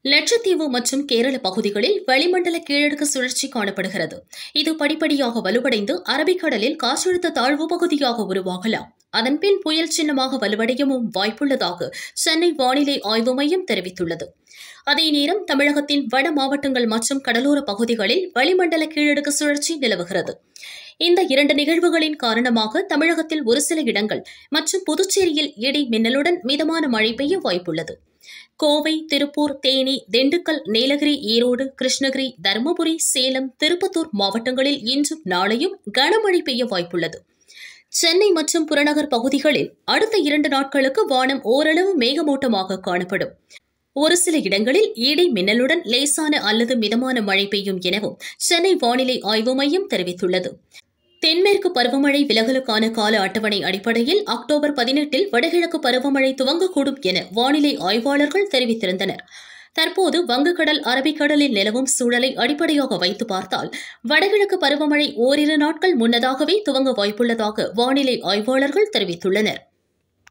லட்சத்தீவு மற்றும் கேரள பகுதிகளில் வளிமண்டல கீழடுக்கு சுழற்சி காணப்படுகிறது. இது படிப்படியாக வலுவடைந்து அரபிக்கடலில் காற்றழுத்த தாழ்வு பகுதியாக உருவாகலாம். அதன்பின் புயல் சின்னமாக வலுவடையவும் வாய்ப்புள்ளதாக சென்னை வானிலை ஆய்வு மையம் தெரிவித்துள்ளது. அதே நேரம் தமிழகத்தின் வட மாவட்டங்கள் மற்றும் கடலோர பகுதிகளில் வளிமண்டல கீழடுக்கு சுழற்சி நிலவுகிறது. இந்த இரண்டு நிகழ்வுகளின் காரணமாக தமிழகத்தில் ஒரு சில இடங்கள் மற்றும் புதுச்சேரியில் இடி மின்னலுடன் மிதமான மழை பெய்ய வாய்ப்புள்ளது. கோவை, திருப்பூர், தேனி, திண்டுக்கல், நீலகிரி, ஈரோடு, கிருஷ்ணகிரி, தருமபுரி, சேலம், திருப்பத்தூர் மாவட்டங்களில் இன்றும் நாளையும் கனமழை பெய்ய வாய்ப்புள்ளது. சென்னை மற்றும் புறநகர் பகுதிகளில் அடுத்த 2 நாட்களுக்கு வானம் ஓரளவு மேகமூட்டமாக காணப்படும். ஒரு சில இடங்களில் இடி மின்னலுடன் லேசான அல்லது மிதமான மழை பெய்யும் எனவும் சென்னை வானிலை ஆய்வு மையம் தெரிவித்துள்ளது. தென்மேற்கு பருவமழை விலகலுக்கான கால அட்டவணை அடிப்படையில் அக்டோபர் 18 வடகிழக்கு பருவமழை துவங்கக்கூடும் என வானிலை ஆய்வாளர்கள் தெரிவித்திருந்தனர். தற்போது வங்கக்கடல், அரபிக்கடலில் நிலவும் சூழலை அடிப்படையாக வைத்து பார்த்தால் வடகிழக்கு பருவமழை ஓரிரு நாட்கள் முன்னதாகவே துவங்க வாய்ப்புள்ளதாக வானிலை ஆய்வாளர்கள் தெரிவித்துள்ளனர்.